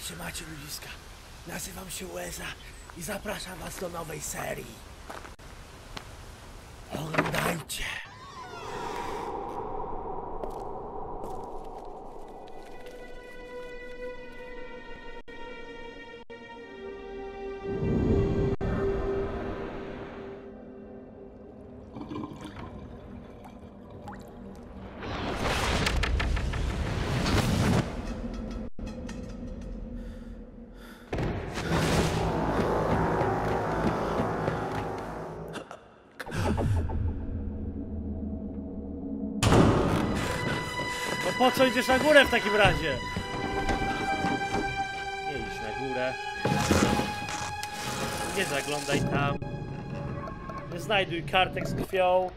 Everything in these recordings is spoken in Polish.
Siemacie ludziska, nazywam się Łeza i zapraszam was do nowej serii. Oglądajcie! No po co idziesz na górę w takim razie? Nie idź na górę. Nie zaglądaj tam. Nie znajduj kartek z krwią.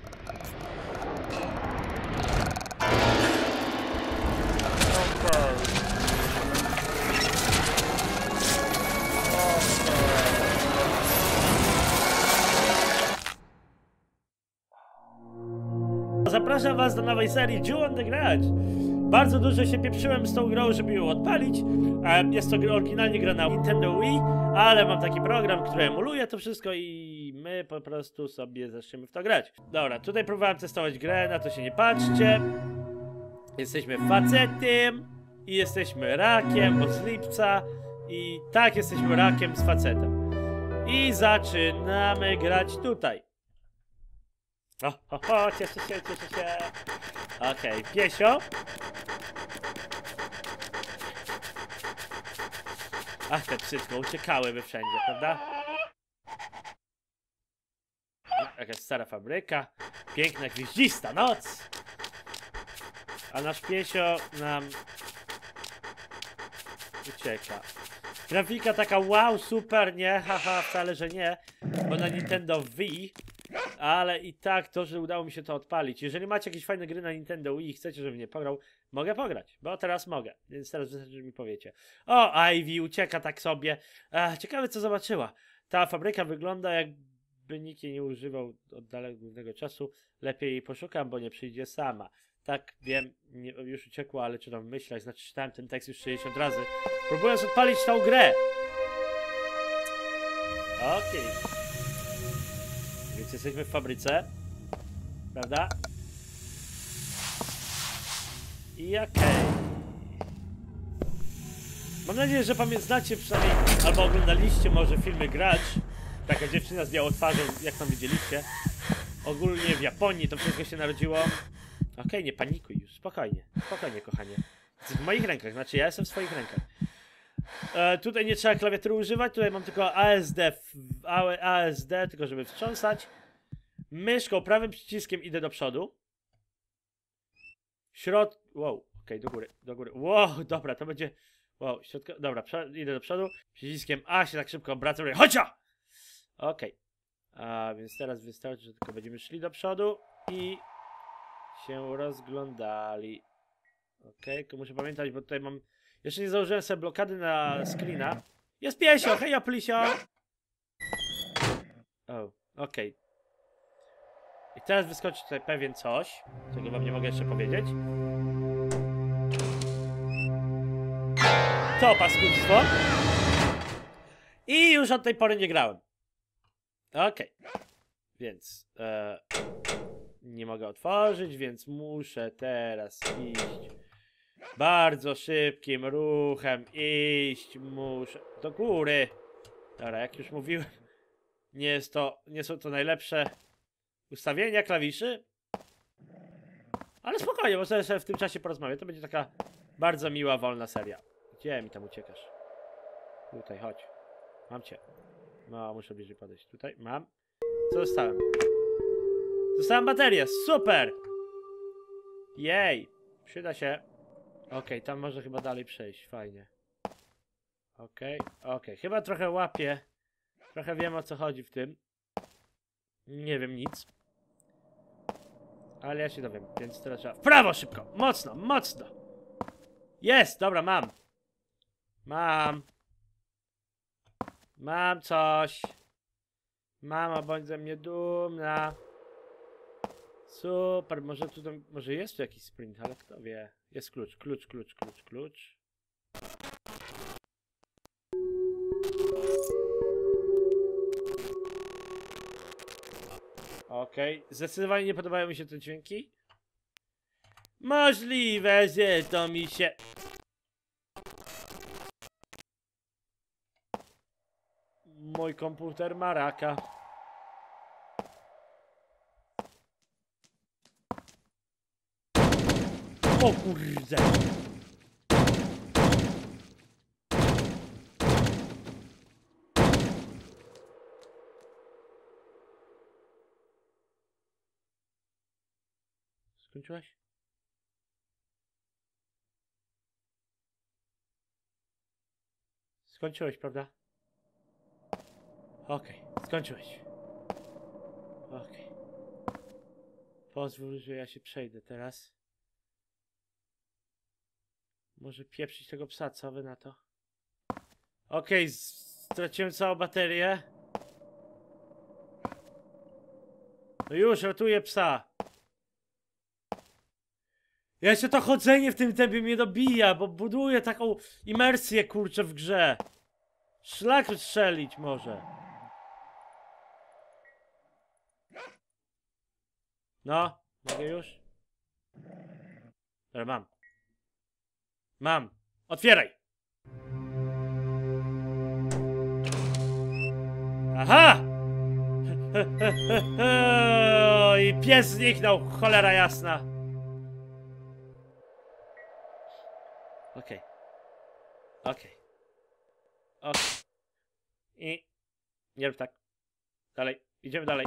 Zapraszam was do nowej serii Jew on the Grudge. Bardzo dużo się pieprzyłem z tą grą, żeby ją odpalić. Jest to oryginalnie gra na Nintendo Wii, ale mam taki program, który emuluje to wszystko i my po prostu sobie zaczniemy w to grać. Dobra, tutaj próbowałem testować grę, na to się nie patrzcie. Jesteśmy facetem i jesteśmy rakiem od lipca i tak, jesteśmy rakiem z facetem. I zaczynamy grać tutaj. Cieszę się. Okej, piesio. Ach, te psytko uciekałyby wszędzie, prawda? Jakaś stara fabryka. Piękna, gwieździsta noc. A nasz piesio nam ucieka. Grafika taka wow, super, nie? Haha, wcale, że nie. Bo na Nintendo Wii. Ale i tak to, że udało mi się to odpalić. Jeżeli macie jakieś fajne gry na Nintendo Wii i chcecie, żebym nie pograł, mogę pograć, bo teraz mogę. Więc teraz wystarczy, że mi powiecie. O, Ivy ucieka tak sobie. Ciekawe, co zobaczyła. Ta fabryka wygląda, jakby nikt jej nie używał od dalekiego czasu. Lepiej jej poszukam, bo nie przyjdzie sama. Tak, wiem, nie, już uciekła, ale czytam w myślach. Znaczy, czytałem ten tekst już 60 razy. Próbując odpalić tą grę. Okej. Więc jesteśmy w fabryce, prawda? I okej. Mam nadzieję, że pamiętacie przynajmniej, albo oglądaliście może filmy Grudge. Taka dziewczyna z białą twarzą, jak tam widzieliście. Ogólnie w Japonii to wszystko się narodziło. Okej, nie panikuj już, spokojnie. Spokojnie, kochanie. Jesteś w moich rękach, znaczy ja jestem w swoich rękach. Tutaj nie trzeba klawiatury używać, tutaj mam tylko ASD, tylko żeby wstrząsać. Myszką, prawym przyciskiem idę do przodu. Wow, okej, do góry. Wow, dobra, to będzie... Wow, środka... Dobra, idę do przodu. Przyciskiem A się tak szybko obracam. Chodźa! Okej. Więc teraz wystarczy, że tylko będziemy szli do przodu i się rozglądali. Okej, tylko muszę pamiętać, bo tutaj mam... Jeszcze nie założyłem sobie blokady na screena. Jest piesio, hej, plisio! O, okej. I teraz wyskoczy tutaj pewien coś, czego wam nie mogę jeszcze powiedzieć. To paskudstwo. I już od tej pory nie grałem. Okej. Więc nie mogę otworzyć, więc muszę teraz iść bardzo szybkim ruchem. Muszę do góry. Dobra, jak już mówiłem, nie są to najlepsze ustawienia klawiszy. Ale spokojnie, można sobie w tym czasie porozmawiać. To będzie taka bardzo miła, wolna seria. Gdzie mi tam uciekasz? Tutaj, chodź. Mam cię. No, muszę bliżej podejść. Tutaj, mam. Co dostałem? Dostałem baterię, super! Jej! Przyda się. Okej, tam może chyba dalej przejść, fajnie. Okej. Chyba trochę łapię. Trochę wiem, o co chodzi w tym. Nie wiem nic. Ale ja się dowiem, więc teraz trzeba... W prawo szybko! Mocno! Jest! Dobra, mam. Mam coś. Mama, bądź ze mnie dumna. Super, może jest tu jakiś sprint, ale kto wie. Jest klucz. Okej, zdecydowanie nie podobają mi się te dźwięki. Możliwe, że to mi się... Mój komputer ma raka. O kurde! Skończyłaś? Skończyłeś, prawda? Okej, skończyłeś. Okej. Pozwól, że ja się przejdę teraz. Może pieprzyć tego psa, co wy na to? Okej, straciłem całą baterię. No już, ratuję psa. Jeszcze to chodzenie w tym tempie mnie dobija, bo buduje taką imersję, kurczę, w grze. Szlak strzelić może. No, mogę już? Dobra, mam. Mam. Otwieraj! Aha! I pies zniknął, cholera jasna. Okej. Okej. Okej. I... Nie rób tak. Dalej. Idziemy dalej.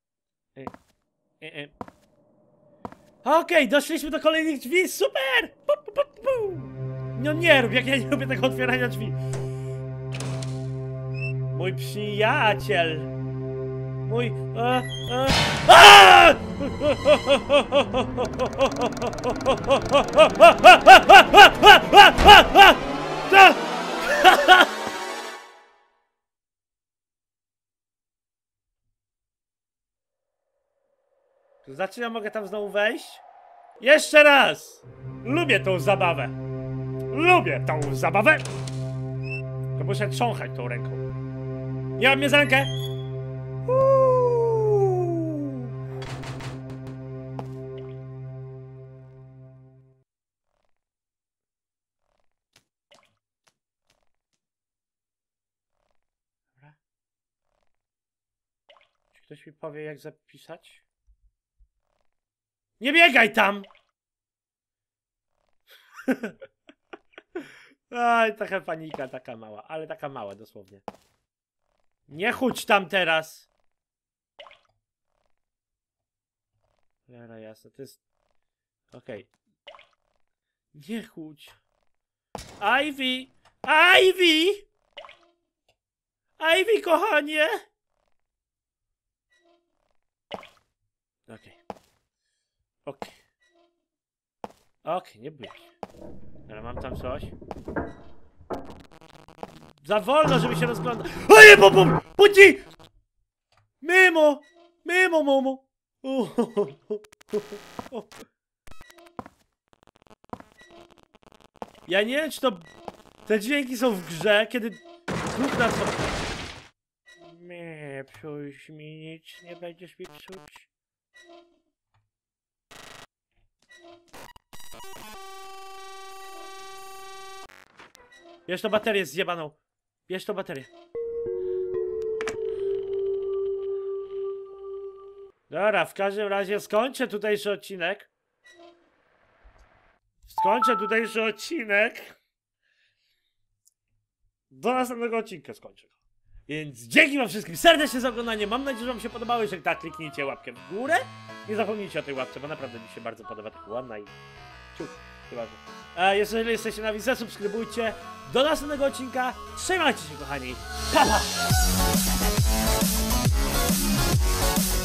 Okej, doszliśmy do kolejnych drzwi. Super! No nie rób, jak ja nie lubię tego otwierania drzwi. Mój przyjaciel. Mój... To znaczy, ja mogę tam znowu wejść? Jeszcze raz! Lubię tą zabawę. Lubię tą zabawę. To muszę trząchać tą ręką. Nie mam mnie za rękę. Dobra. Czy ktoś mi powie, jak zapisać? Nie biegaj tam! Aj, taka panika, taka mała, ale taka mała dosłownie. Nie chudź tam teraz! Jara jasna, to jest... Okej. Nie chudź. Ivy! Ivy! Ivy, kochanie! Okej. Okej. Okej, nie bój się. Ale mam tam coś. Za wolno, żeby się rozglądać. Ojej, budzi! Mimo! Mimo, momo! Ja nie wiem, czy to... Te dźwięki są w grze, kiedy... Znów na co... Nie, psuć mi nic, nie będziesz mi psuć. Bierz tą baterię zjebaną. Bierz tą baterię. Dobra, w każdym razie skończę tutejszy odcinek. Do następnego odcinka skończę. Więc dzięki wam wszystkim serdecznie za oglądanie. Mam nadzieję, że wam się podobało. Jeżeli tak, kliknijcie łapkę w górę. Nie zapomnijcie o tej łapce, bo naprawdę mi się bardzo podoba. Tak ładna i... Ciuch, chyba. Jeżeli jesteście nowi, zasubskrybujcie. Do następnego odcinka. Trzymajcie się, kochani. Pa, pa!